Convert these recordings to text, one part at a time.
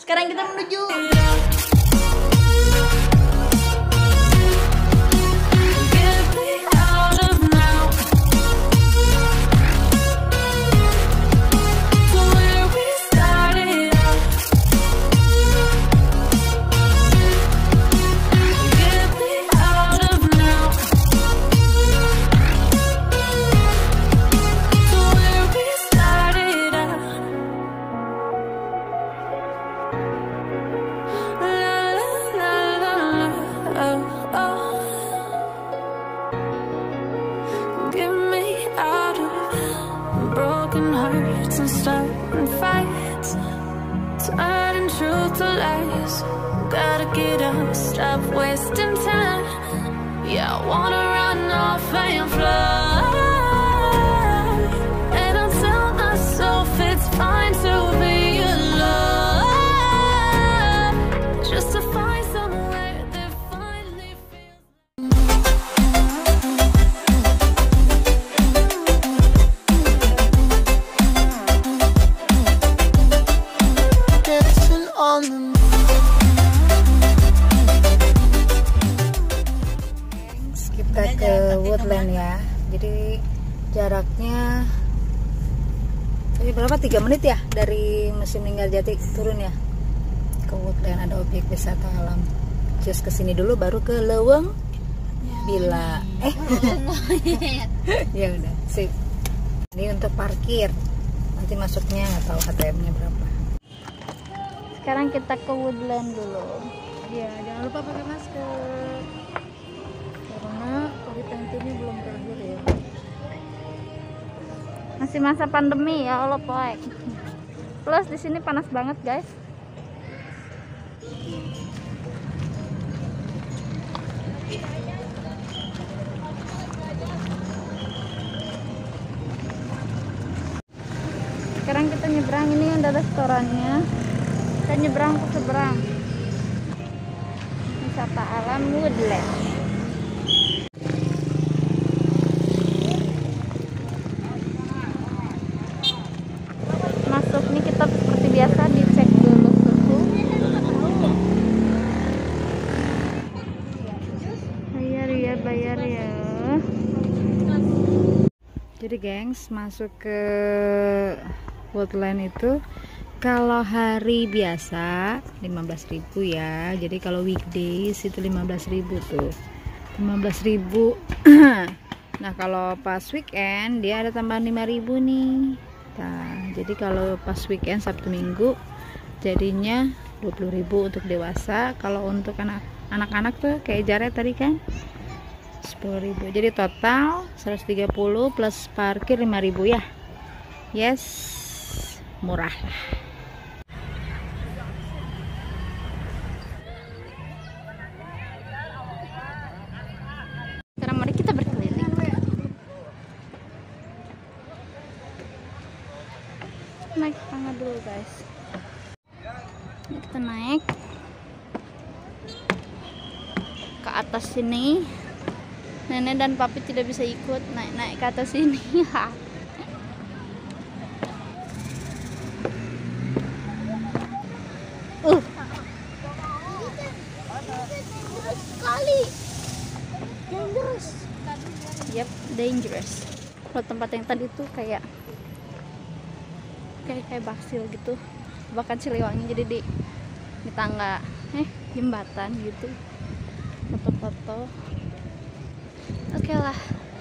Sekarang kita menuju gotta get up, stop wasting time. Yeah, I wanna run off and fly. And I'll tell myself it's fine to be alone, just to find somewhere that finally feels. Dancing on the kita ke Woodland ya. Jadi jaraknya ini berapa? 3 menit ya dari Museum Linggarjati turun ya ke Woodland. Ada objek wisata alam. Just kesini dulu baru ke Leweng Bila. Ya udah sip. Ini untuk parkir. Nanti masuknya nggak tahu ATM-nya berapa. Sekarang kita ke Woodland dulu. Ya jangan lupa pakai masker. Karena COVID-19 ini belum berakhir ya. Masih masa pandemi ya Allah poek. Plus di sini panas banget guys. Sekarang kita nyebrang, ini ada restorannya. Kita nyebrang ke seberang. Wisata alam Woodland. Masuk nih kita seperti biasa dicek dulu suhu. Bayar ya. Jadi gengs, masuk ke Woodland itu kalau hari biasa 15.000 ya. Jadi kalau weekdays itu 15.000 tuh. 15.000. Nah, kalau pas weekend dia ada tambahan 5.000 nih. Nah, jadi kalau pas weekend Sabtu Minggu jadinya 20.000 untuk dewasa. Kalau untuk anak-anak tuh kayak Jared tadi kan 10.000. Jadi total 130 plus parkir 5.000 ya. Yes, murah lah. Sekarang mari kita berkeliling. Naik tangga dulu guys. Ini kita naik ke atas sini. Nenek dan papi tidak bisa ikut naik ke atas sini. Sekali dangerous. Yep, dangerous. Kalau tempat yang tadi tuh kayak Baksil gitu, bahkan Siliwangi. Jadi di tangga jembatan gitu, foto-foto. Oke lah,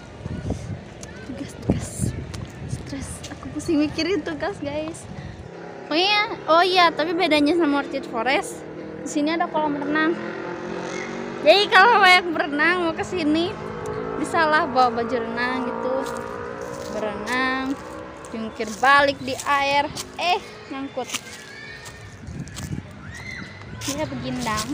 tugas stres, aku pusing mikirin tugas guys. Oh iya, tapi bedanya sama Orchid Forest, di sini ada kolam renang. Jadi kalau yang berenang mau ke sini, bisa lah bawa baju renang gitu, berenang, jungkir balik di air, nyangkut. Dia begindang.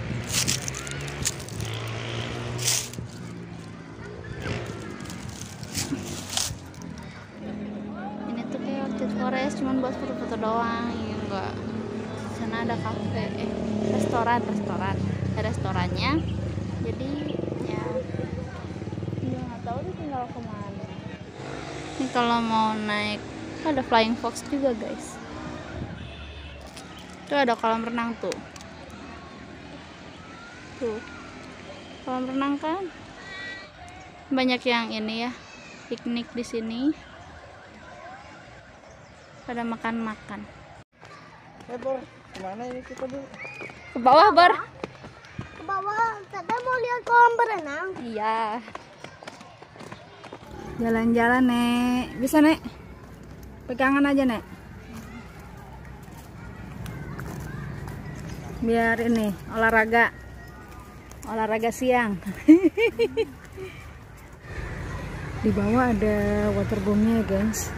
Ini tuh kayak Orchid Forest, cuman buat foto-foto doang. Ya enggak. Sana ada kafe, restorannya. Jadi ya nggak tahu deh tinggal kemana. Ini kalau mau naik ada Flying Fox juga guys. Tuh ada kolam renang tuh. Tuh. Kolam renang kan. Banyak yang ini ya, piknik di sini. Pada makan-makan. Bor, kemana ini kita dulu? Ke bawah, Bor. Ke bawah, kita mau lihat kolam berenang. Iya. Jalan-jalan, Nek. Bisa, Nek? Pegangan aja, Nek. Biar ini olahraga. Olahraga siang. Di bawah ada waterboomnya, guys.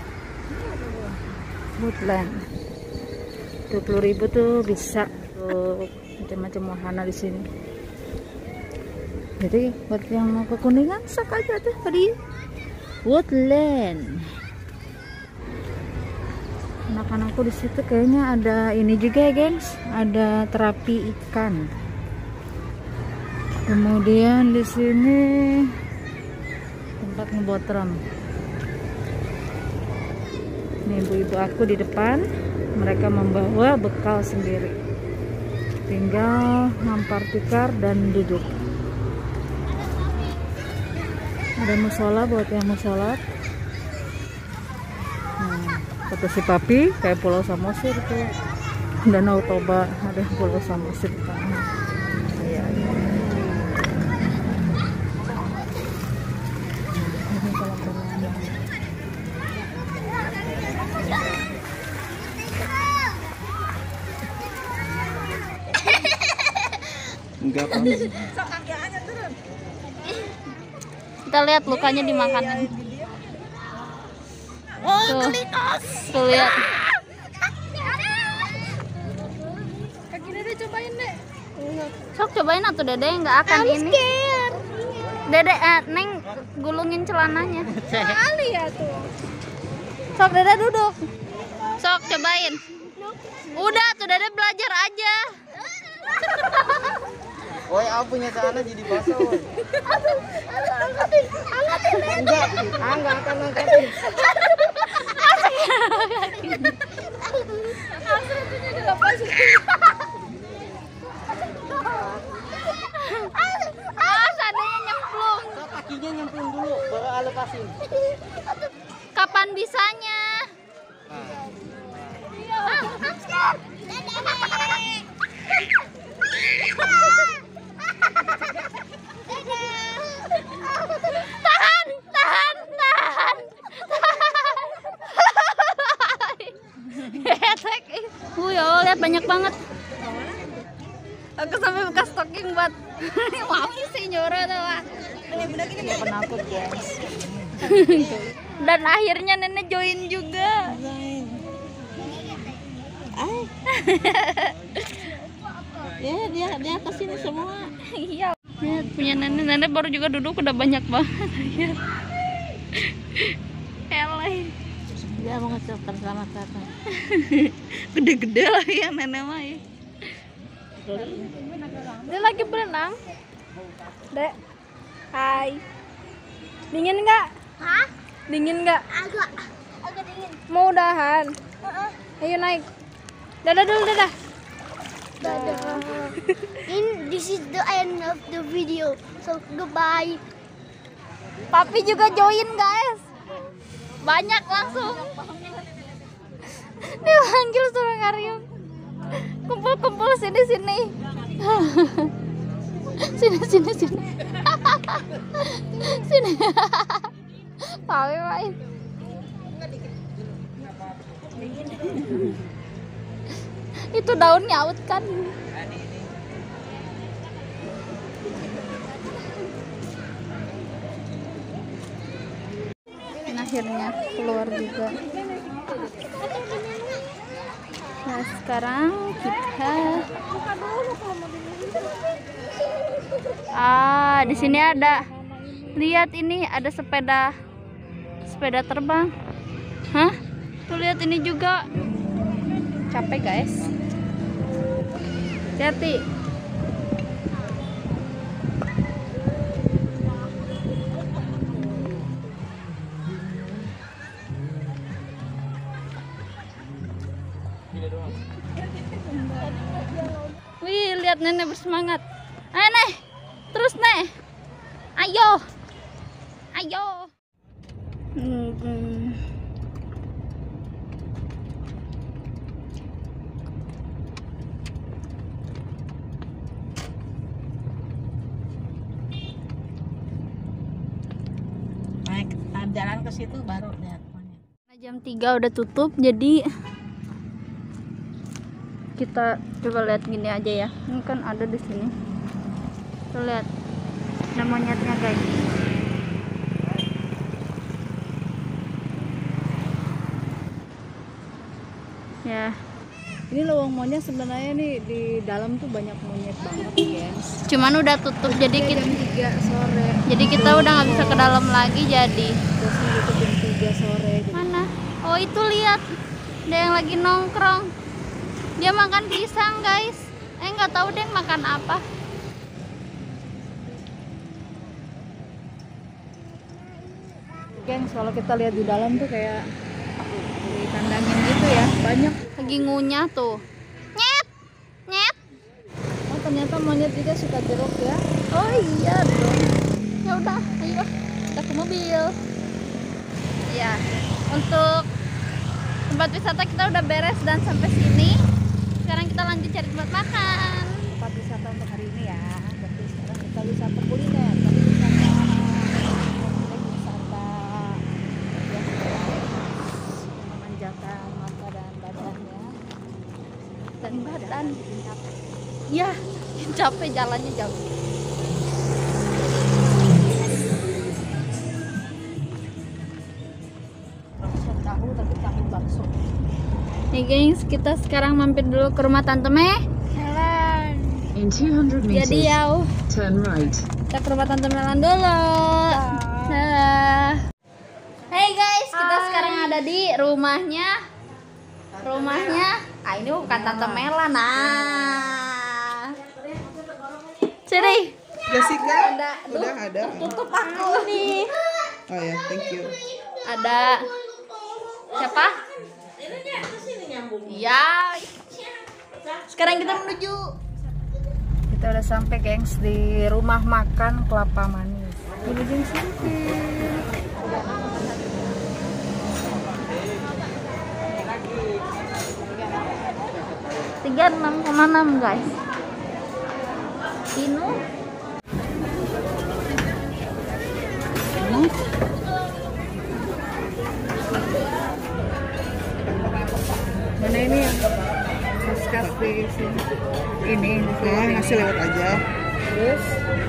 Woodland. 20.000 tuh bisa tuh macam-macam wahana di sini. Jadi buat yang mau ke Kuningan sak aja tuh tadi Woodland. Anak-anakku di situ kayaknya ada ini juga ya, gengs. Ada terapi ikan. Kemudian di sini tempat ngebotram. Ini ibu-ibu aku di depan. Mereka membawa bekal sendiri, tinggal ngampar tikar dan duduk. Ada musola buat yang mau sholat. Kata si papi kayak Pulau Samosir tuh, Danau Toba, ada Pulau Samosir di sana. Iya. Ini kolam renang. Enggak apa. Kita lihat lukanya dimakanin. Tuh, tuh lihat. Kaki Dede cobain, Dek. Sok cobain atuh Dede, nggak akan ini. Dede, Neng gulungin celananya. Kali ya tuh. Sok Dede duduk. Sok cobain. Udah tuh Dede belajar aja. Woi, aku punya celana jadi basah, woi. Angkatin, Enggak akan angkatin. Adanya nyemplung. So, kakinya nyemplung dulu, baru aku lepasin. Kapan bisanya? Tahan. Ya Allah, lihat banyak banget. Aku sampai buka stocking buat mami sih nyora tuh. Penakut, guys. Dan akhirnya nenek join juga. Ya, dia kesini semua. Iya. Lihat punya nenek baru juga duduk udah banyak banget. Eleh. Dia mau ngucapkan selamat datang. Gede-gede lah ya nenek mah ya. Dia lagi berenang. Dek. Hai. Dingin nggak? Hah? Dingin nggak? Agak dingin. Mau udahan? Ayo naik. Dadah dulu, dadah. Dadah. This is the end of the video. So goodbye. Papi juga join, guys. Banyak langsung. Dipanggil suruh Karyum. Kumpul-kumpul sini. Sini. Sini. Papi main. Itu daun nyaut kan. Akhirnya keluar juga. Nah sekarang kita di sini ada, lihat ini ada sepeda terbang. Hah? Tuh lihat ini juga. Capek guys. Hati-hati. lihat nenek bersemangat. Ayo nek, terus nek. Ayo, ayo. Naik jalan ke situ baru lihat monyet. Jam 3 udah tutup, jadi kita coba lihat gini aja ya. Ini kan ada di sini. Tuh lihat, ada monyetnya guys. Ya, Ini lowong monyet sebenarnya nih di dalam tuh banyak monyet banget, guys. cuman udah tutup, jadi kita Jam 3 sore. udah nggak bisa ke dalam lagi. Jadi Terus tutup jam 3 sore. mana? Oh itu lihat, ada yang lagi nongkrong. Dia makan pisang guys. Nggak tahu deh makan apa. Gengs, kalau kita lihat di dalam tuh kayak ditandangin gitu ya, banyak. Lagi ngunyah tuh. Nyet, nyet. Oh ternyata monyet juga suka jeruk ya. Oh iya dong. Ya udah, ayo kita ke mobil. Ya, untuk tempat wisata kita udah beres dan sampai sini. Sekarang kita lanjut cari tempat makan. Tempat wisata untuk hari ini ya. Berarti sekarang kita wisata kuliner, tadi wisata memanjakan mata dan badannya. Dan badan. Ya, capek jalannya jauh. Tahu tapi tahu bakso. Nih gengs, kita sekarang mampir dulu ke rumah Tante Meh. In 200 meters, Jadi ya, turn right. kita ke rumah Tante Melan dulu. Hey guys, kita sekarang ada di rumahnya. Ini bukan Tante Melan. Sini. Jessica? Ada. Udah ada. Tutup aku nih. Oh ya, thank you. Ada siapa? Iya. Sekarang kita menuju. Kita udah sampai gengs di rumah makan Kelapa Manis. Ini gengs cantik. 36,6 guys. Ini Mana ini yang khas di sini? Ini Nah, ngasih lewat aja. Terus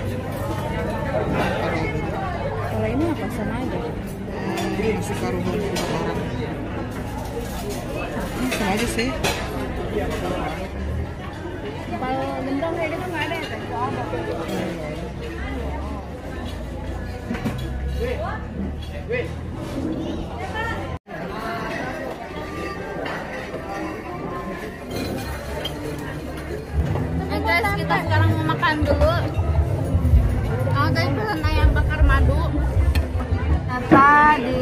kalau ini apa sama aja? Ini nasi karuhun untuk orang. Ini sama aja sih. Kalau gendong kayak gitu nggak ada ya? guys, kita sekarang mau makan dulu. Guys, pesan ayam bakar madu. Ternyata di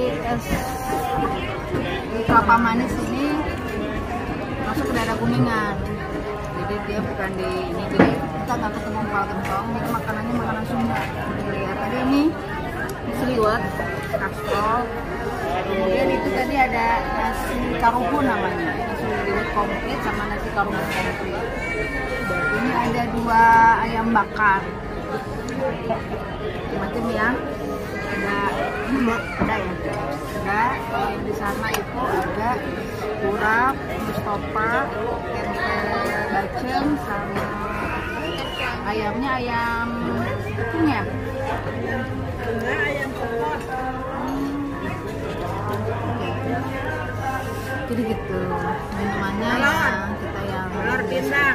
Kelapa Manis ini masuk ke daerah Kuningan. Jadi dia bukan di ini, jadi kita nggak ketemu empal gentong. Ini makanannya makanan Sunda. Kita lihat tadi ini seliwet, kastrol. Kemudian itu tadi ada nasi karuhun namanya. Nasi seliwet komplit sama nasi karuhun komplit. Ini ada 2 ayam bakar. Macam yang ada ya. Ada yang di sana itu ada urap, mustopa, tempe bacem sama ayamnya ayam kunyit. Jadi gitu. Minumannya ya kita yang telur pindang.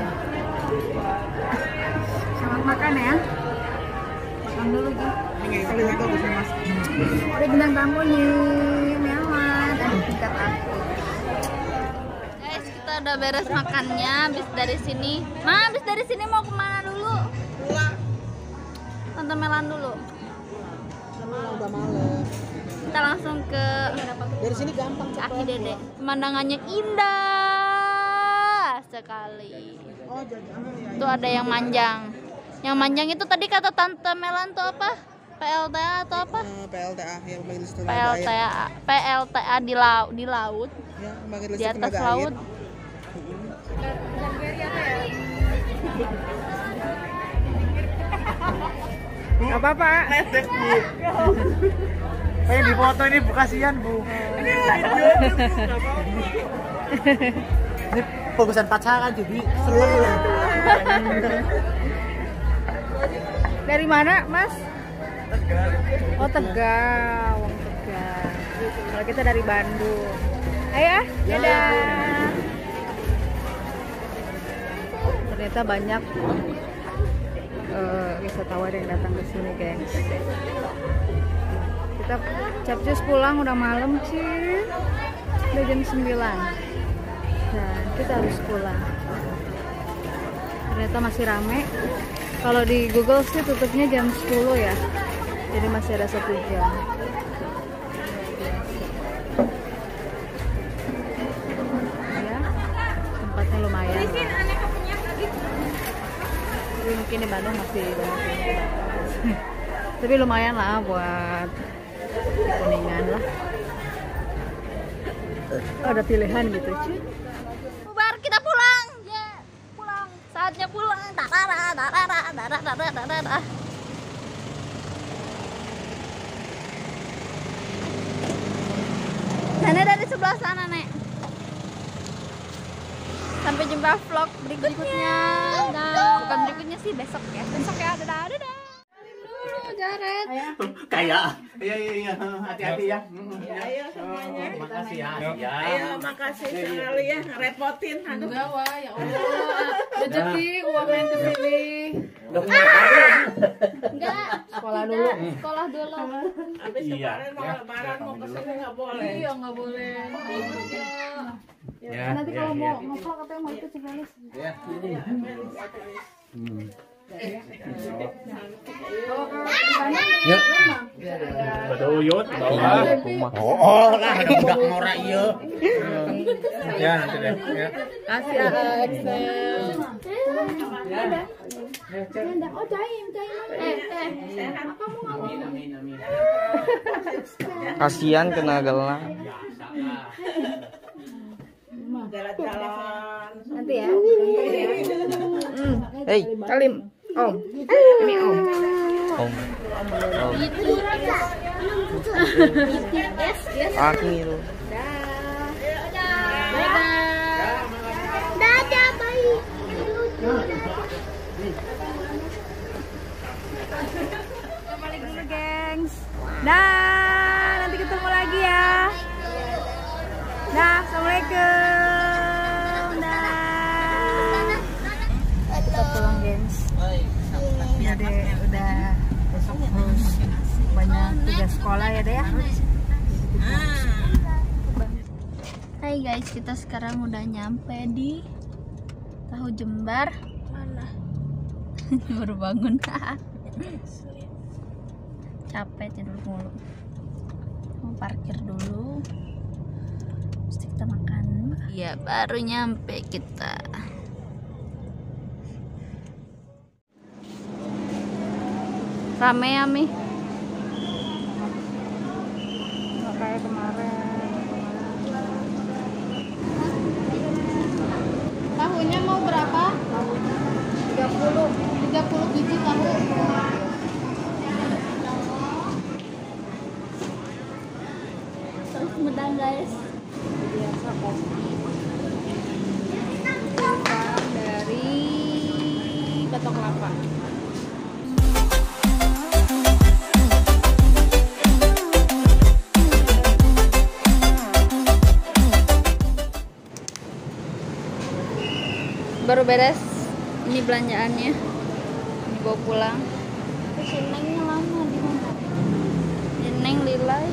Selamat makan ya. Makan dulu gitu. Ini kali itu bagus Mas. Ada bintang tamunya, mewah dan tingkat aku. Guys, kita udah beres makannya. Habis dari sini, habis dari sini mau kemana dulu? Tante Melan dulu. Udah malam. Kita langsung ke Dari sini gampang Kaki Dede. Pemandangannya indah sekali. Oh, jajan. Tuh ada yang manjang. Yang manjang itu tadi kata Tante Melan tuh apa? PLTA atau apa? PLTA ya, pembangkit listrik tenaga air. PLTA di laut. Ya, pembangkit Di listrik atas tenaga laut. air. Apa Pak? Ledek, Bu. Pengen di foto ini Bu, kasihan Bu. Ini bagusan pacaran jadi seneng lah. Dari mana Mas? Tegal. Oh Tegal, Wong Tegal. Kalau kita dari Bandung. Ayo ah, dadah. Ternyata banyak wisatawan yang datang ke sini, gengs. Kita capcus pulang udah malam sih. Udah jam 9. Dan kita harus pulang. Ternyata masih rame. Kalau di Google sih tutupnya jam 10 ya. Jadi masih ada 1 jam. Ya, tempatnya lumayan. Tapi mungkin di Bandung masih banyak. Tapi lumayan lah buat Kuningan lah. Ada pilihan gitu cuy. Bubar, kita pulang. Ya, pulang. Saatnya pulang. Nenek dari sebelah sana, Nek. Sampai jumpa vlog berikutnya. Bukan berikutnya sih, besok ya. Besok ya, dadah. Jared. Kayak. Iya. Hati-hati ya. Ayo semuanya. Makasih ya. Ayo, makasih sekali ya, ngerepotin. Aduh. Ya Allah. Rezeki uang yang kesini. Enggak. Sekolah dulu. Sekolah dulu. Habis kemarin mau lebaran mau kesini nggak boleh. Iya nggak boleh. Ya. Nanti kalau mau ngevlog katanya mau ikut sekali. Yuk. Baduyut bawa. Oh, lah udah ngora ieu. Ya nanti deh, ya. Kasih Excel. Oh, caim. Kasihan kena gelang. Jalan-jalan. Nanti ya. Hei, Salim. Om. Ini Om. Om. Aku itu. Dadah, baik. Kita balik dulu, gengs. Dah, nanti ketemu lagi ya. Dah, assalamualaikum. Dah. Kita pulang, gengs. Jadi udah besok harus banyak tugas sekolah ya deh ya. Hai guys, kita sekarang udah nyampe di Tahu Jembar. Mana? Baru bangun. Capek tidur mulu. Mau parkir dulu. Terus kita makan. Iya, baru nyampe kita. Rame ya, Mi? Nggak kayak kemarin. Tahunya mau berapa? 30 biji tahu. Terus medang guys. Biasa kopi. Dari Batok Kelapa. Baru beres ini belanjaannya, dibawa pulang. Terus Nengnya lama di mana? Neng Lilai.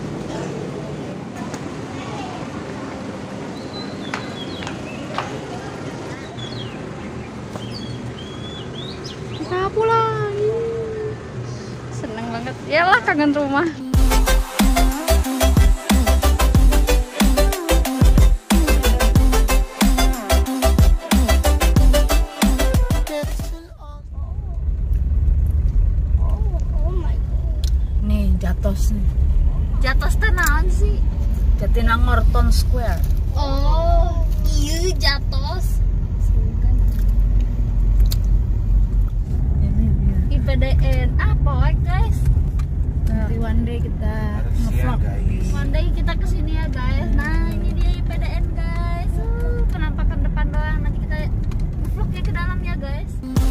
Kita pulang. Seneng banget. Yalah, kangen rumah. Jatinangor Town Square. Oh, iya Jatos. Ini dia. IPDN apa guys? Nanti one day kita ngevlog. One day kita kesini ya guys. Nah ini dia IPDN guys. Penampakan depan doang. Nanti kita ngevlog ya ke dalam ya guys.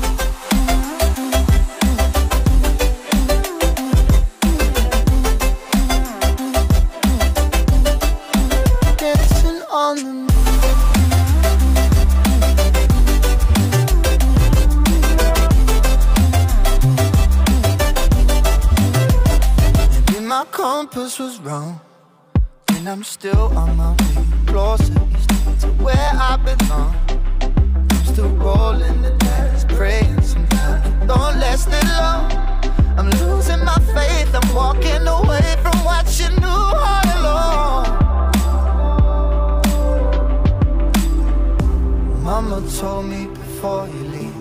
My compass was wrong, and I'm still on my way closer to where I belong. I'm still rolling the dice, praying sometimes it don't last that long. I'm losing my faith, I'm walking away from what you knew all along. Mama told me before you leave,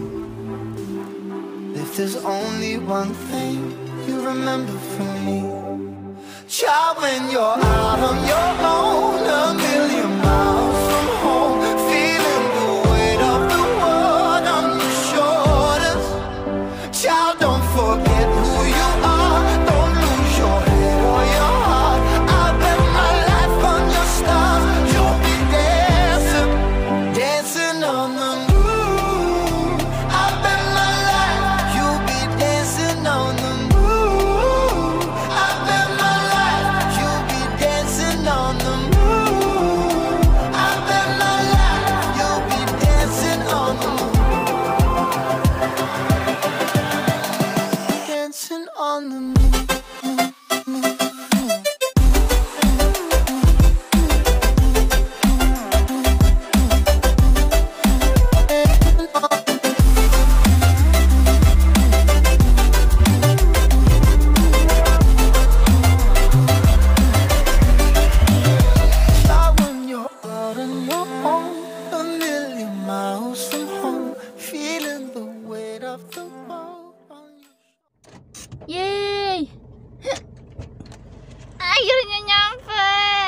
if there's only one thing you remember from me, child, when you're out on your own, a million miles from home, feeling the weight of the world on your shoulders. Child, don't forget who you are, don't lose your head or your heart. I'll bet my life on your stars, you'll be dancing, dancing on the moon. I'll bet my life, you'll be dancing on the moon. Yeay, akhirnya nyampe.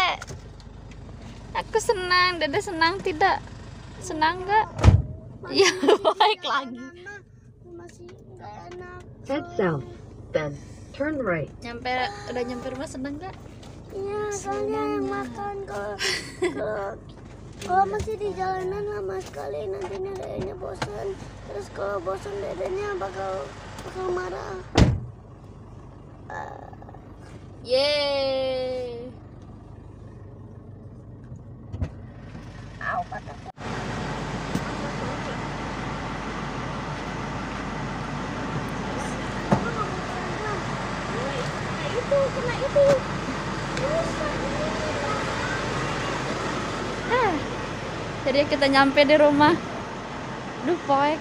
Aku senang, Dede senang tidak? Senang nggak? Iya, baik lagi. Masih nggak enak. Head south, then turn right. Udah nyampe rumah, senang nggak? Iya, soalnya yang makan kalau masih di jalanan lama sekali, nantinya dedenya bosan. Terus kalau bosan dedenya bakal marah. Yeay. Kena itu. Jadi kita nyampe di rumah. Duh, poek.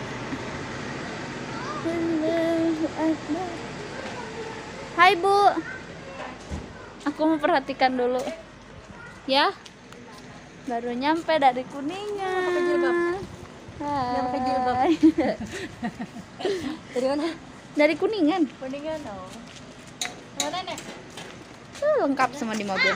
Hai Bu, aku memperhatikan dulu ya. Baru nyampe dari Kuningan. Hai. Dari mana? Dari Kuningan. Kuningan dong. Mana nih? Lengkap semua di mobil.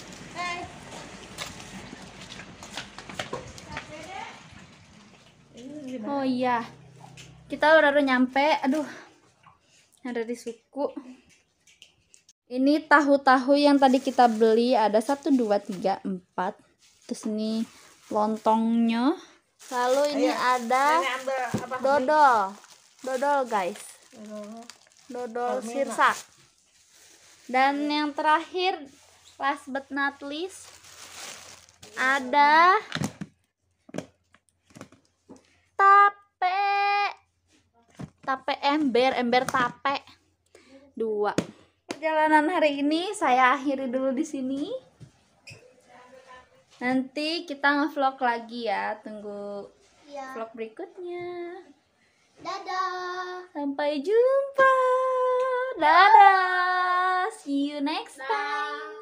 Oh iya, kita baru nyampe. Aduh, ada di suku. Ini tahu-tahu yang tadi kita beli ada 1, 2, 3, 4. Terus ini lontongnya. Lalu ini ada dodol guys. Dodol sirsak. Dan yang terakhir, last but not least, ada tape ember tape 2. Perjalanan hari ini saya akhiri dulu di sini. Nanti kita nge-vlog lagi ya. Tunggu vlog berikutnya. Dadah. Sampai jumpa. Dadah. See you next time.